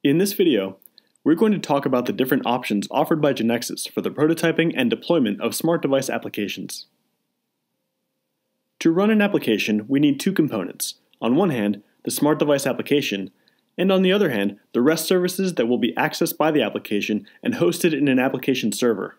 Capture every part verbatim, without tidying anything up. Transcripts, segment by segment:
In this video, we're going to talk about the different options offered by GeneXus for the prototyping and deployment of smart device applications. To run an application, we need two components. On one hand, the smart device application, and on the other hand, the REST services that will be accessed by the application and hosted in an application server.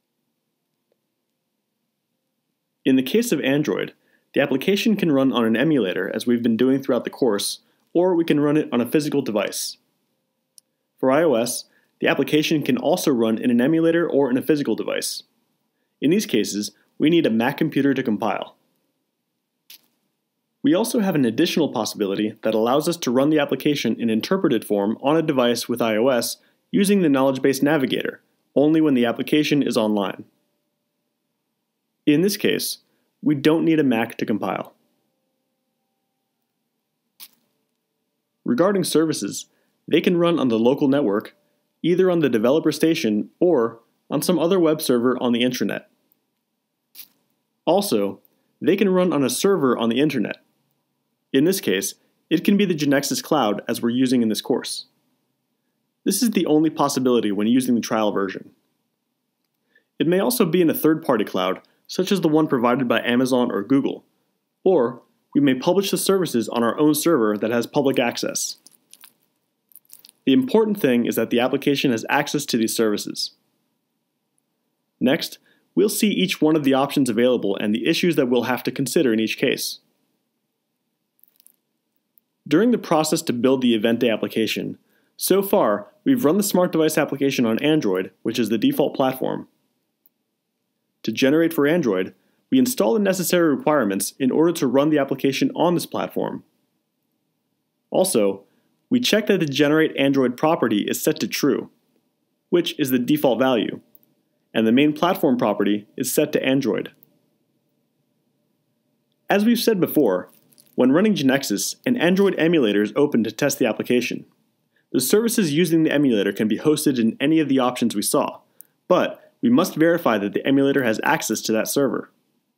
In the case of Android, the application can run on an emulator, as we've been doing throughout the course, or we can run it on a physical device. For iOS, the application can also run in an emulator or in a physical device. In these cases, we need a Mac computer to compile. We also have an additional possibility that allows us to run the application in interpreted form on a device with iOS using the Knowledgebased navigator, only when the application is online. In this case, we don't need a Mac to compile. Regarding services, they can run on the local network, either on the developer station or on some other web server on the intranet. Also, they can run on a server on the internet. In this case, it can be the GeneXus cloud as we're using in this course. This is the only possibility when using the trial version. It may also be in a third-party cloud, such as the one provided by Amazon or Google, or we may publish the services on our own server that has public access. The important thing is that the application has access to these services. Next, we'll see each one of the options available and the issues that we'll have to consider in each case. During the process to build the Event Day application, so far we've run the Smart Device application on Android, which is the default platform. To generate for Android, we install the necessary requirements in order to run the application on this platform. Also, we check that the generate Android property is set to true, which is the default value, and the main platform property is set to Android. As we've said before, when running GeneXus, an Android emulator is open to test the application. The services using the emulator can be hosted in any of the options we saw, but we must verify that the emulator has access to that server.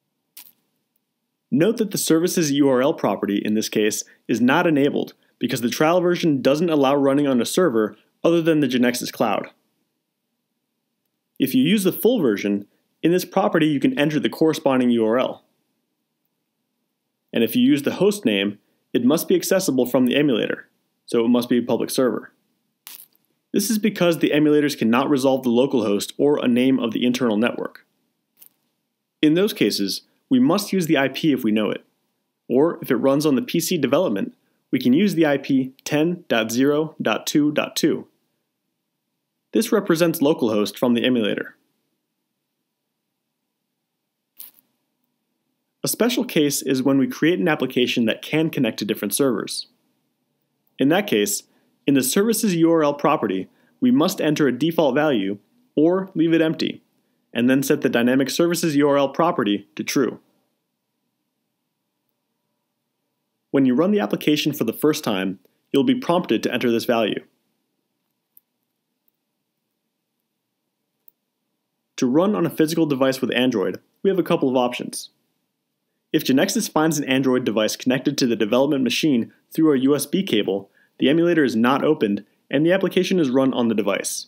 Note that the services U R L property in this case is not enabled because the trial version doesn't allow running on a server other than the GeneXus cloud. If you use the full version, in this property you can enter the corresponding U R L. And if you use the host name, it must be accessible from the emulator, so it must be a public server. This is because the emulators cannot resolve the localhost or a name of the internal network. In those cases, we must use the I P if we know it, or if it runs on the P C development, we can use the I P ten dot zero dot two dot two. This represents localhost from the emulator. A special case is when we create an application that can connect to different servers. In that case, in the services U R L property, we must enter a default value or leave it empty, and then set the dynamic services U R L property to true. When you run the application for the first time, you'll be prompted to enter this value. To run on a physical device with Android, we have a couple of options. If GeneXus finds an Android device connected to the development machine through a U S B cable, the emulator is not opened and the application is run on the device.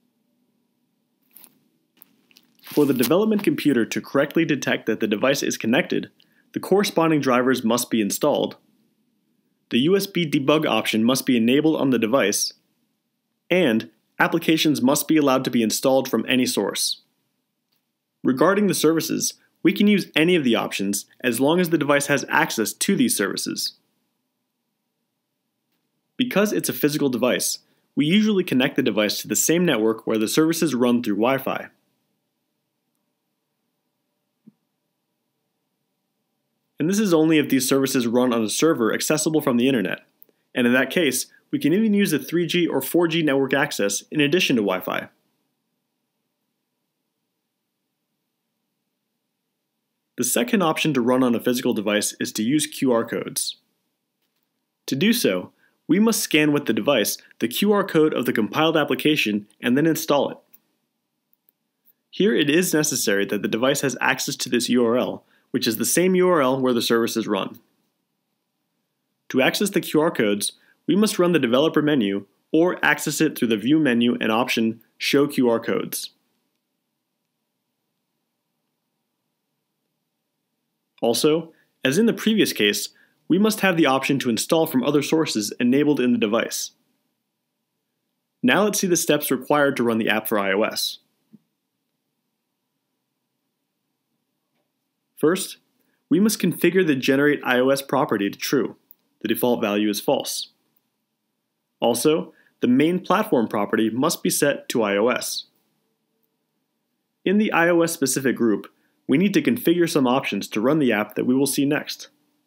For the development computer to correctly detect that the device is connected, the corresponding drivers must be installed, the U S B debug option must be enabled on the device, and applications must be allowed to be installed from any source. Regarding the services, we can use any of the options as long as the device has access to these services. Because it's a physical device, we usually connect the device to the same network where the services run through Wi-Fi. And this is only if these services run on a server accessible from the internet, and in that case, we can even use a three G or four G network access in addition to Wi-Fi. The second option to run on a physical device is to use Q R codes. To do so, we must scan with the device the Q R code of the compiled application and then install it. Here it is necessary that the device has access to this U R L, which is the same U R L where the services run. To access the Q R codes, we must run the developer menu or access it through the View menu and option Show Q R Codes. Also, as in the previous case, we must have the option to install from other sources enabled in the device. Now let's see the steps required to run the app for iOS. First, we must configure the Generate iOS property to true. The default value is false. Also, the main platform property must be set to iOS. In the iOS specific group, we need to configure some options to run the app that we will see next.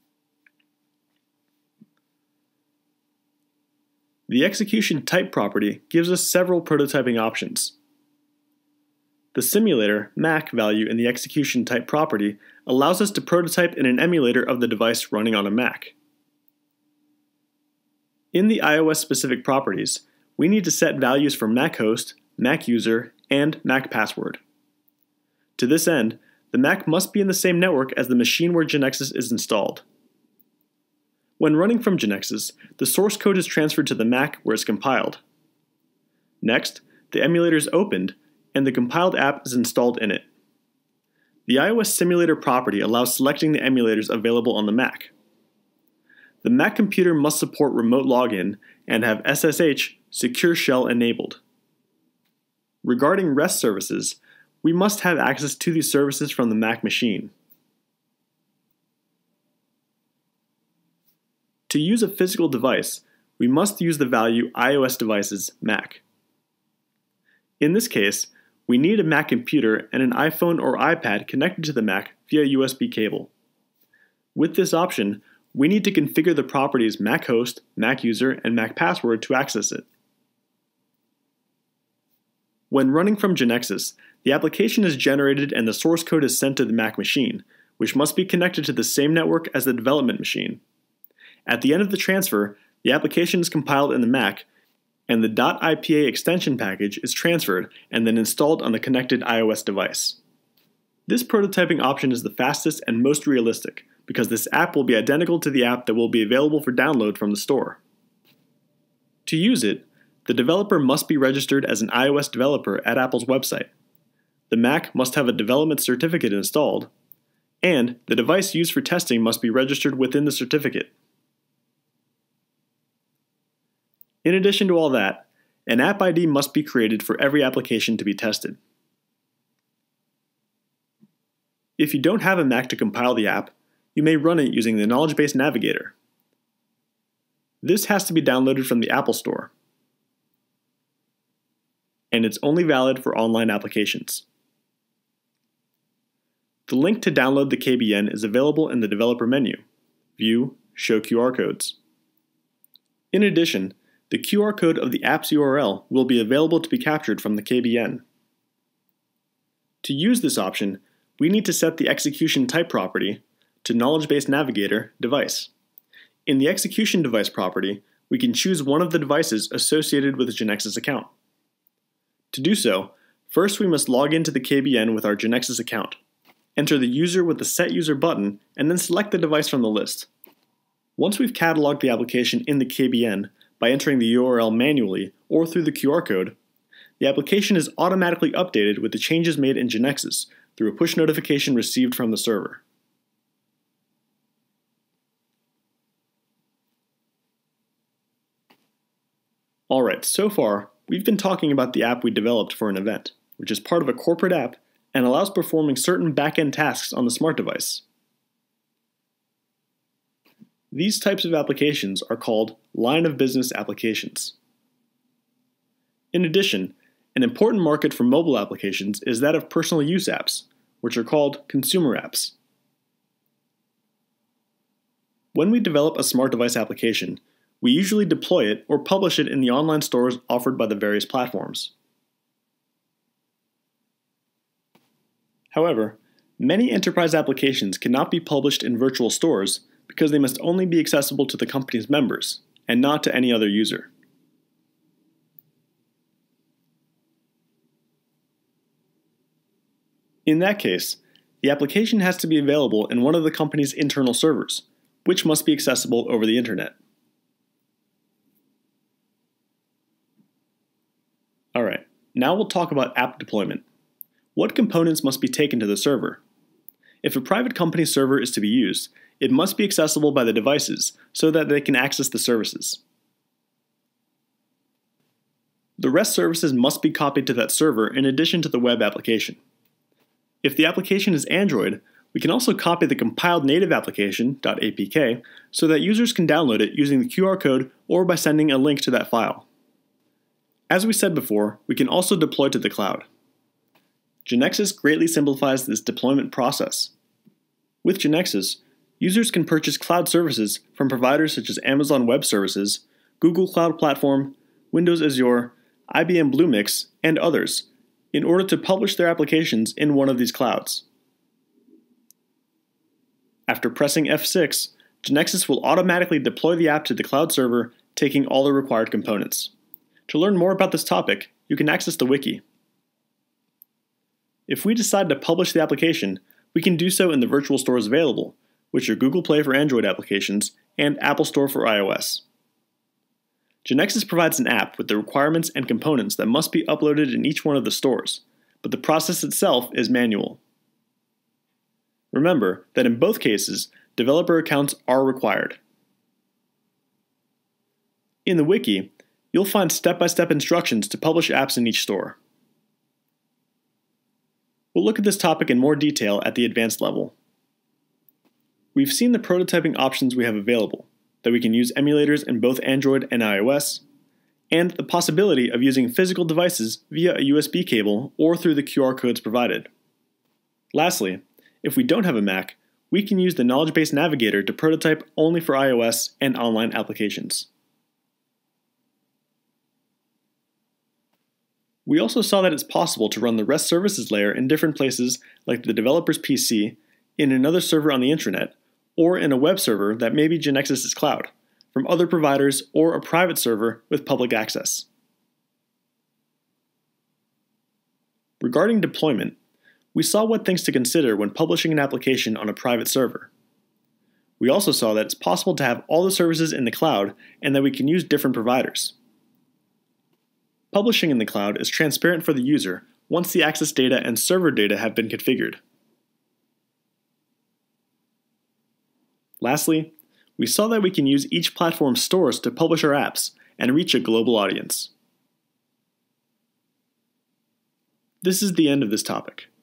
The execution type property gives us several prototyping options. The simulator Mac value in the execution type property allows us to prototype in an emulator of the device running on a Mac. In the iOS specific properties, we need to set values for Mac host, Mac user, and Mac password. To this end, the Mac must be in the same network as the machine where GeneXus is installed. When running from GeneXus, the source code is transferred to the Mac where it's compiled. Next, the emulator is opened, and the compiled app is installed in it. The iOS simulator property allows selecting the emulators available on the Mac. The Mac computer must support remote login and have S S H secure shell enabled. Regarding REST services, we must have access to these services from the Mac machine. To use a physical device, we must use the value iOS devices Mac. In this case, we need a Mac computer and an iPhone or iPad connected to the Mac via U S B cable. With this option, we need to configure the properties Mac host, Mac user, and Mac password to access it. When running from GeneXus, the application is generated and the source code is sent to the Mac machine, which must be connected to the same network as the development machine. At the end of the transfer, the application is compiled in the Mac, and the .ipa extension package is transferred and then installed on the connected iOS device. This prototyping option is the fastest and most realistic, because this app will be identical to the app that will be available for download from the store. To use it, the developer must be registered as an iOS developer at Apple's website. The Mac must have a development certificate installed, and the device used for testing must be registered within the certificate. In addition to all that, an app I D must be created for every application to be tested. If you don't have a Mac to compile the app, you may run it using the Knowledgebased navigator. This has to be downloaded from the Apple Store, and it's only valid for online applications. The link to download the K B N is available in the developer menu, View, Show Q R Codes. In addition, the Q R code of the app's U R L will be available to be captured from the K B N. To use this option, we need to set the execution type property to Knowledgebased Navigator device. In the execution device property, we can choose one of the devices associated with a GeneXus account. To do so, first we must log into the K B N with our GeneXus account. Enter the user with the Set User button, and then select the device from the list. Once we've cataloged the application in the K B N by entering the U R L manually or through the Q R code, the application is automatically updated with the changes made in GeneXus through a push notification received from the server. Alright, so far, we've been talking about the app we developed for an event, which is part of a corporate app and allows performing certain back-end tasks on the smart device. These types of applications are called line of business applications. In addition, an important market for mobile applications is that of personal use apps, which are called consumer apps. When we develop a smart device application, we usually deploy it or publish it in the online stores offered by the various platforms. However, many enterprise applications cannot be published in virtual stores because they must only be accessible to the company's members, and not to any other user. In that case, the application has to be available in one of the company's internal servers, which must be accessible over the internet. Now we'll talk about app deployment. What components must be taken to the server? If a private company server is to be used, it must be accessible by the devices so that they can access the services. The REST services must be copied to that server in addition to the web application. If the application is Android, we can also copy the compiled native application .apk so that users can download it using the Q R code or by sending a link to that file. As we said before, we can also deploy to the cloud. GeneXus greatly simplifies this deployment process. With GeneXus, users can purchase cloud services from providers such as Amazon Web Services, Google Cloud Platform, Windows Azure, I B M Bluemix, and others, in order to publish their applications in one of these clouds. After pressing F six, GeneXus will automatically deploy the app to the cloud server, taking all the required components. To learn more about this topic, you can access the wiki. If we decide to publish the application, we can do so in the virtual stores available, which are Google Play for Android applications and Apple Store for iOS. GeneXus provides an app with the requirements and components that must be uploaded in each one of the stores, but the process itself is manual. Remember that in both cases, developer accounts are required. In the wiki, you'll find step-by-step instructions to publish apps in each store. We'll look at this topic in more detail at the advanced level. We've seen the prototyping options we have available, that we can use emulators in both Android and iOS, and the possibility of using physical devices via a U S B cable or through the Q R codes provided. Lastly, if we don't have a Mac, we can use the Knowledgebased navigator to prototype only for iOS and online applications. We also saw that it's possible to run the REST services layer in different places like the developer's P C, in another server on the intranet, or in a web server that may be GeneXus' cloud, from other providers or a private server with public access. Regarding deployment, we saw what things to consider when publishing an application on a private server. We also saw that it's possible to have all the services in the cloud and that we can use different providers. Publishing in the cloud is transparent for the user once the access data and server data have been configured. Lastly, we saw that we can use each platform's stores to publish our apps and reach a global audience. This is the end of this topic.